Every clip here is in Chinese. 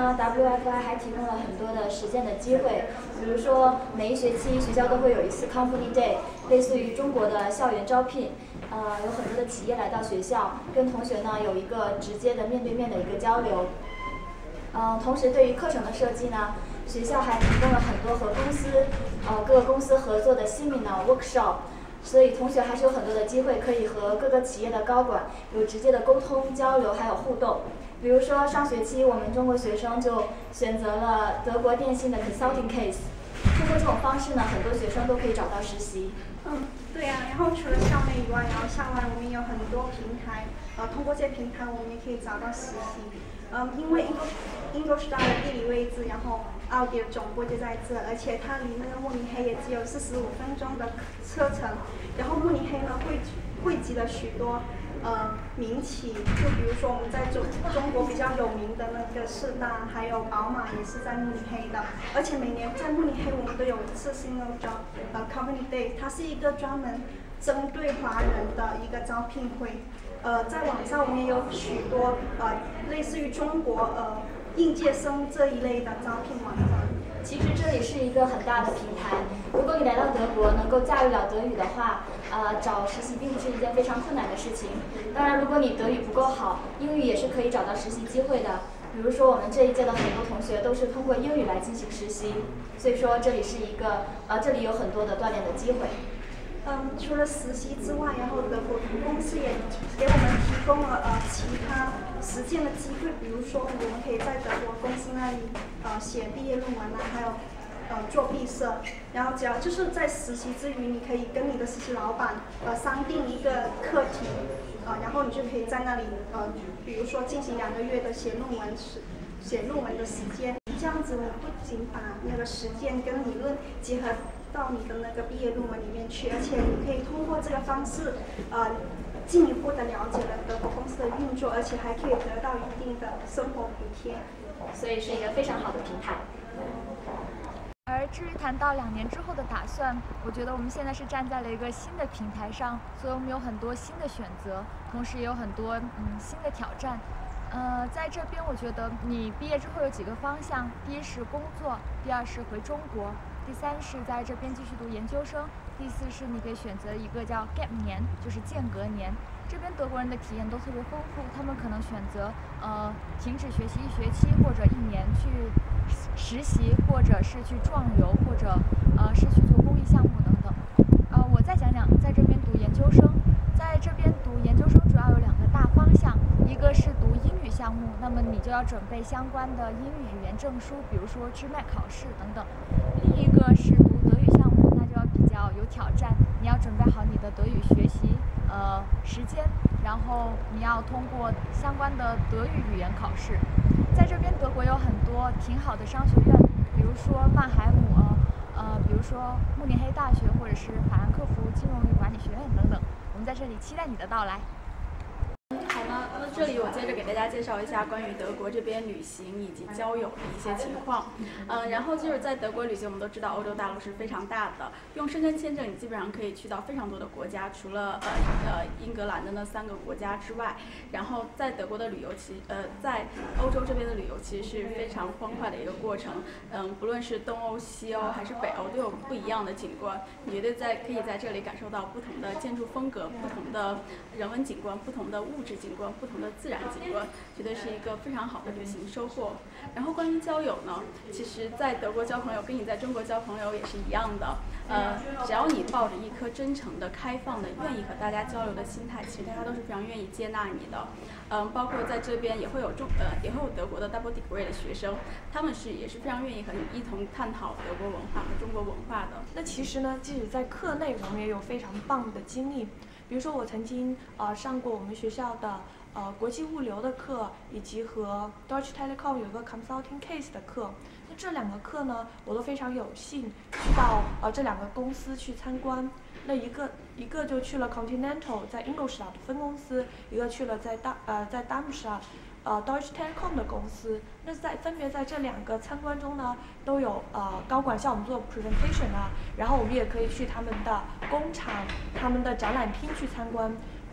呢，WFI 还提供了很多的实践的机会，比如说每一学期学校都会有一次 Company Day， 类似于中国的校园招聘，有很多的企业来到学校，跟同学呢有一个直接的面对面的一个交流。同时对于课程的设计呢，学校还提供了很多和各个公司合作的 seminar workshop。所以同学还是有很多的机会可以和各个企业的高管有直接的沟通交流，还有互动。比如说上学期我们中国学生就选择了德国电信的 consulting case， 通过这种方式呢，很多学生都可以找到实习。 对呀，然后除了校内以外，然后校外我们有很多平台，通过这些平台我们也可以找到实习。因为英国是它的地理位置，然后奥迪的总部就在这，而且它离那个慕尼黑也只有45分钟的车程。然后慕尼黑呢汇集了许多民企，就比如说我们在中国比较有名的那个四大，还有宝马也是在慕尼黑的。而且每年在慕尼黑我们都有一次 Single Job Company Day， 它是一个专门针对华人的一个招聘会。在网上我们也有许多类似于中国应届生这一类的招聘网站。 其实这里是一个很大的平台，如果你来到德国能够驾驭了德语的话，找实习并不是一件非常困难的事情。当然，如果你德语不够好，英语也是可以找到实习机会的。比如说我们这一届的很多同学都是通过英语来进行实习，所以说这里是一个这里有很多的锻炼的机会。 除了实习之外，然后德国公司也给我们提供了其他实践的机会，比如说我们可以在德国公司那里写毕业论文啊，还有做毕设。然后只要就是在实习之余，你可以跟你的实习老板商定一个课题，然后你就可以在那里比如说进行2个月的写论文的时间。这样子你不仅把那个实践跟理论结合到你的那个毕业论文里面去，而且你可以通过这个方式进一步的了解了德国公司的运作，而且还可以得到一定的生活补贴， 所以是一个非常好的平台。 而至于谈到2年之后的打算，我觉得我们现在是站在了一个新的平台上，所以我们有很多新的选择，同时也有很多新的挑战。在这边我觉得你毕业之后有几个方向，第一是工作，第二是回中国，第三是在这边继续读研究生，第四是你可以选择一个叫 gap 年，就是间隔年。这边德国人的体验都特别丰富，他们可能选择停止学习1学期或者1年去实习，或者是去壮游，或者是去做公益项目等等。我再讲讲在这边读研究生。在这边读研究生主要有2个大方向，一个是读英语项目，那么你就要准备相关的英语语言证书，比如说GMAT考试等等。另一个是读德语项目，那就要比较有挑战，你要准备好你的德语学习时间，然后你要通过相关的德语语言考试。在这边德国有很多挺好的商学院，比如说曼海姆比如说慕尼黑大学，或者是法兰克福金融与管理学院等等。我们在这里期待你的到来。 好了，那这里我接着给大家介绍一下关于德国这边旅行以及交友的一些情况。然后就是在德国旅行，我们都知道欧洲大陆是非常大的，用申根签证你基本上可以去到非常多的国家，除了英格兰的那3个国家之外。然后在德国的旅游在欧洲这边的旅游其实是非常欢快的一个过程。不论是东欧、西欧还是北欧，都有不一样的景观，你绝对可以在这里感受到不同的建筑风格、不同的人文景观、不同的物质景观、不同的自然景观，绝对是一个非常好的旅行收获。然后关于交友呢，其实在德国交朋友跟你在中国交朋友也是一样的。只要你抱着一颗真诚的、开放的、愿意和大家交流的心态，其实大家都是非常愿意接纳你的。包括在这边也会有德国的 double degree 的学生，他们也是非常愿意和你一同探讨德国文化和中国文化的。 那其实呢，即使在课内，我们也有非常棒的经历。比如说，我曾经上过我们学校的国际物流的课，以及和 Deutsche Telekom 有一个 consulting case 的课。那这2个课呢，我都非常有幸去到这2个公司去参观。那一个就去了 Continental 在 Ingolstadt 的分公司，一个去了在 Darmstadt Deutsche Telekom 的公司。那分别在这2个参观中呢，都有高管向我们做 presentation 啊，然后我们也可以去他们的工厂、他们的展览厅去参观。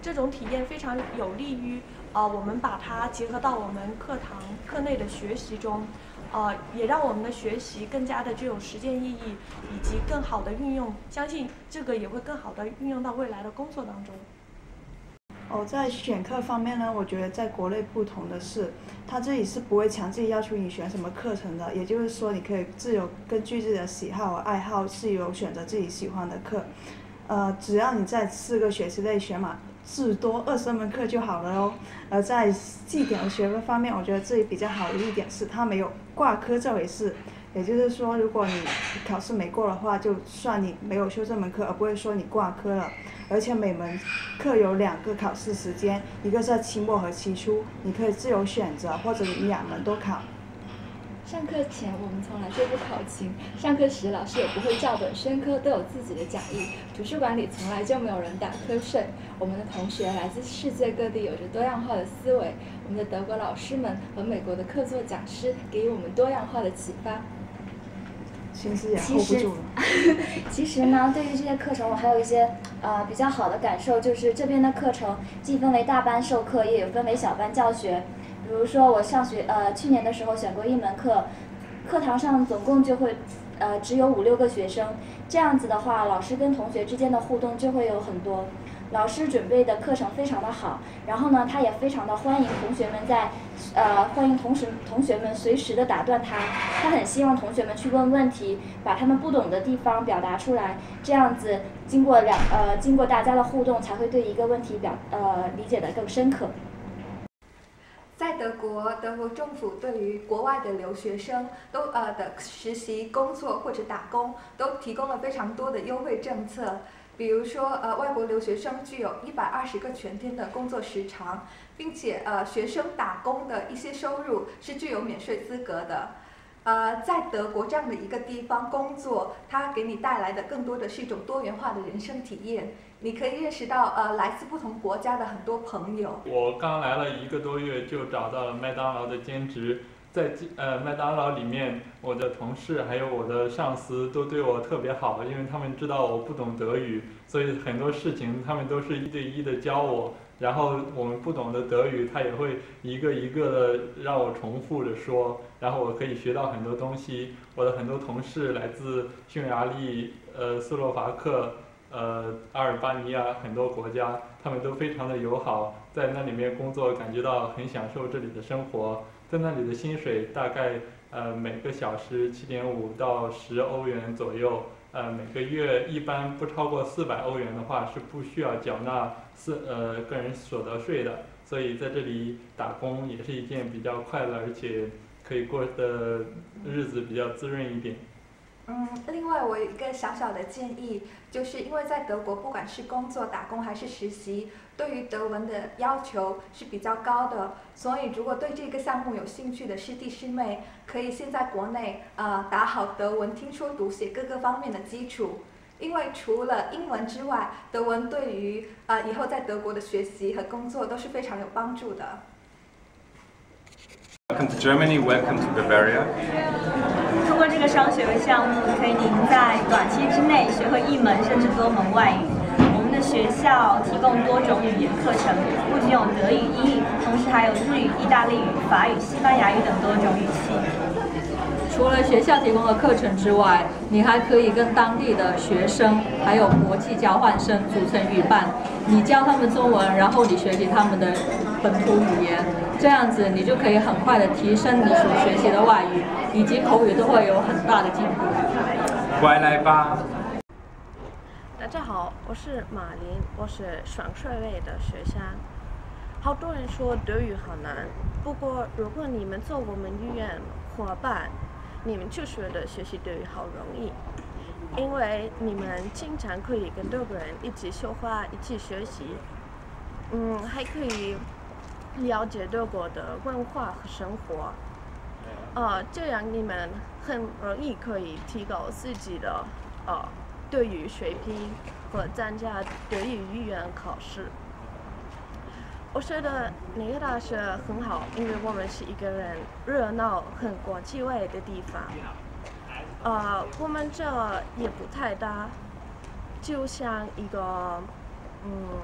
这种体验非常有利于我们把它结合到我们课内的学习中，也让我们的学习更加的具有实践意义，以及更好的运用。相信这个也会更好的运用到未来的工作当中。 在选课方面呢，我觉得在国内不同的是，它这里是不会强制要求你选什么课程的，也就是说你可以自由根据自己的喜好和爱好自由选择自己喜欢的课，只要你在4个学期内选满至多20门课就好了哦。而在绩点的学科方面，我觉得这里比较好的一点是它没有挂科这回事，也就是说如果你考试没过的话，就算你没有修这门课，而不会说你挂科了。而且每门课有2个考试时间，一个在期末和期初，你可以自由选择，或者你2门都考。 上课前我们从来就不考勤，上课时老师也不会照本宣科，都有自己的讲义。图书馆里从来就没有人打瞌睡。我们的同学来自世界各地，有着多样化的思维。我们的德国老师们和美国的客座讲师给予我们多样化的启发。 心思也 hold 不住了。 其实呢，对于这些课程，我还有一些比较好的感受，就是这边的课程既分为大班授课，也有分为小班教学。比如说我去年的时候选过一门课，课堂上总共就会只有5、6个学生，这样子的话，老师跟同学之间的互动就会有很多。老师准备的课程非常的好，然后呢，他也非常的欢迎同学们同学们随时的打断他，他很希望同学们去问问题，把他们不懂的地方表达出来，这样子经过大家的互动，才会对一个问题理解得更深刻。 在德国政府对于国外的留学生的实习、工作或者打工都提供了非常多的优惠政策。比如说，外国留学生具有120个全天的工作时长，并且学生打工的一些收入是具有免税资格的。在德国这样的一个地方工作，它给你带来的更多的是一种多元化的人生体验。你可以认识到来自不同国家的很多朋友。 我刚来了1个多月就找到了麦当劳的兼职。在麦当劳里面，我的同事还有我的上司都对我特别好，因为他们知道我不懂德语，所以很多事情他们都是1对1的教我。然后我们不懂的德语，他也会一个一个的让我重复着说，然后我可以学到很多东西。我的很多同事来自匈牙利、斯洛伐克、阿尔巴尼亚很多国家，他们都非常的友好，在那里面工作感觉到很享受这里的生活。在那里的薪水大概每个小时7.5到10欧元左右，每个月一般不超过400欧元的话是不需要缴纳个人所得税的，所以在这里打工也是一件比较快乐而且可以过的日子比较滋润一点。 另外我有一个小小的建议，就是因为在德国不管是工作、打工还是实习，对于德文的要求是比较高的，所以如果对这个项目有兴趣的师弟师妹，可以先在国内打好德文听说读写各个方面的基础。因为除了英文之外，德文对于以后在德国的学习和工作都是非常有帮助的。 Welcome to Germany. Welcome to Bavaria. 通过这个双学位项目，可以您在短期之内学会1门甚至多门外语。我们的学校提供多种语言课程，不仅有德语、英语，同时还有日语、意大利语、法语、西班牙语等多种语系。 除了学校提供的课程之外，你还可以跟当地的学生还有国际交换生组成语伴，你教他们中文，然后你学习他们的本土语言，这样子你就可以很快的提升你所学习的外语，以及口语都会有很大的进步。 快来吧！ 大家好，我是马林，我是双学位的学生。好多人说德语好难，不过如果你们做我们语言伙伴，你们就觉得学习德语好容易，因为你们经常可以跟德国人一起说话，一起学习，还可以了解德国的文化和生活，这样你们很容易可以提高自己的德语水平和参加德语语言考试。我觉得那个大学很好，因为我们是一个人热闹、很国际化的地方。我们这也不太大，就像一个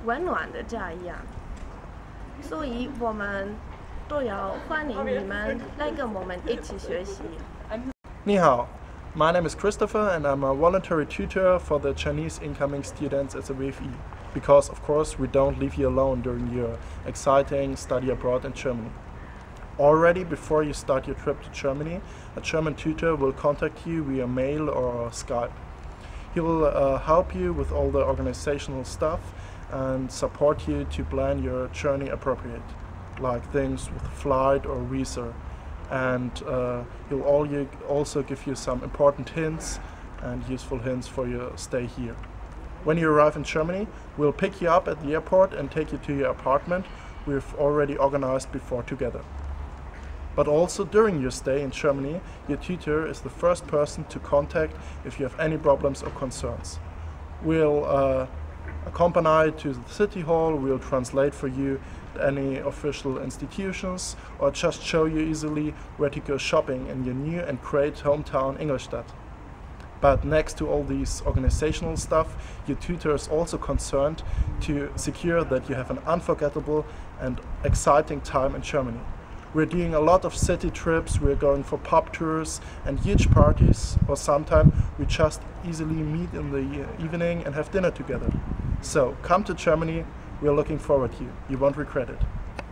温暖的家一样。所以我们都要欢迎你们来跟我们一起学习。 你好, my name is Christopher and I'm a voluntary tutor for the Chinese incoming students at the WFI. Because of course we don't leave you alone during your exciting study abroad in Germany. Already before you start your trip to Germany, a German tutor will contact you via mail or Skype. He will help you with all the organizational stuff and support you to plan your journey appropriate, like things with flight or visa. And he'll also give you some important hints and useful hints for your stay here. When you arrive in Germany, we'll pick you up at the airport and take you to your apartment we've already organized before together. But also during your stay in Germany, your tutor is the first person to contact if you have any problems or concerns. We'll accompany to the city hall, we'll translate for you any official institutions, or just show you easily where to go shopping in your new and great hometown Ingolstadt. But next to all these organizational stuff, your tutor is also concerned to secure that you have an unforgettable and exciting time in Germany. We're doing a lot of city trips, we're going for pub tours and huge parties, or sometimes we just easily meet in the evening and have dinner together. So come to Germany, we're looking forward to you. You won't regret it.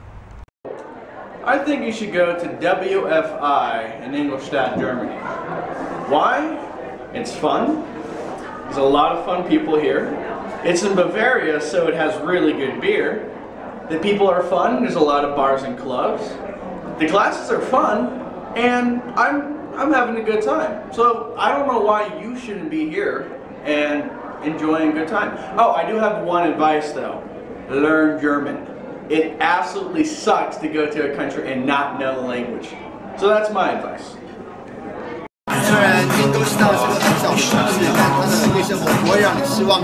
I think you should go to WFI in Ingolstadt, Germany. Why? It's fun. There's a lot of fun people here. It's in Bavaria, so it has really good beer. The people are fun. There's a lot of bars and clubs. The classes are fun, and I'm having a good time. So I don't know why you shouldn't be here and enjoying a good time. Oh, I do have one advice though. Learn German. It absolutely sucks to go to a country and not know the language. So that's my advice. 虽然印度是个很小的城市，但它的夜生活不会让你失望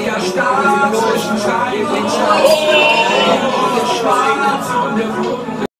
的。